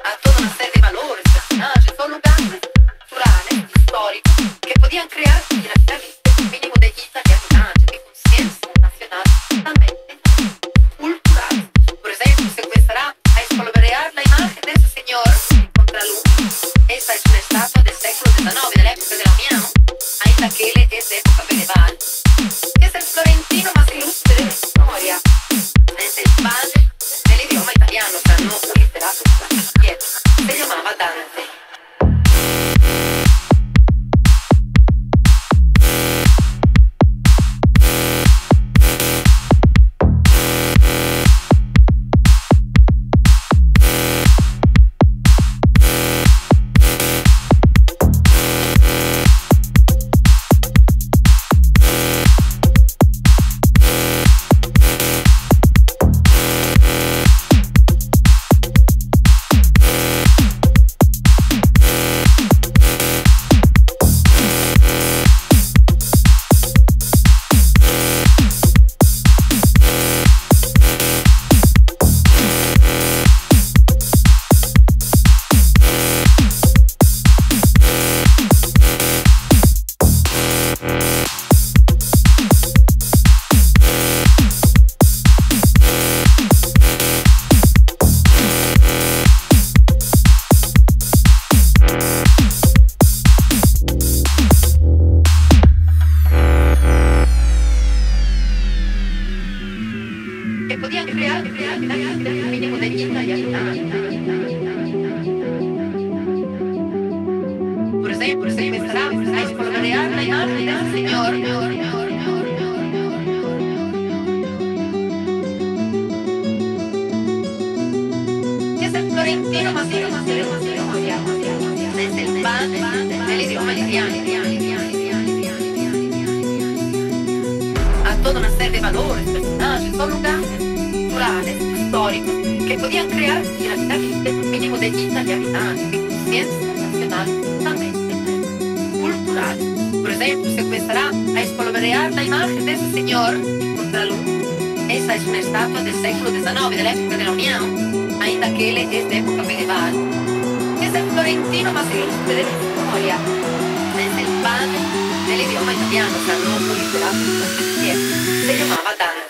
a toda una serie de valores, personajes o lugares culturales, históricos, que podían crear un mínimo de italianidad, de conciencia nacional, también cultural. Por ejemplo, secuestrará a espolvorear la imagen de ese señor en contraluz. Esta es una estatua del século XIX, de la época de la Unión, ainda que él es de época medieval. Es el florentino más ilustre de la historia. Es el padre del idioma italiano, o sea, no un literato cualquiera. Se llamaba Dante. Que podían crear un mínimo de italianidad. Por ejemplo, se empezará a espolvorear la imagen de ese señor. Que es el florentino más ilustre de la historia. Es el padre del idioma italiano. A toda una serie de valores, personajes o lugares culturales, históricos, que podían crear un mínimo de italianidad, de conciencia nacional, también cultural. Por ejemplo, secuestrará a espolvorear la imagen de ese señor en contraluz. Esa es una estatua del século XIX, de la época de la Unión, ainda que él es de época medieval. Es el florentino más ilustre de la historia. Es el padre del idioma italiano, o sea, no un literato cualquiera. Se llamaba Dante.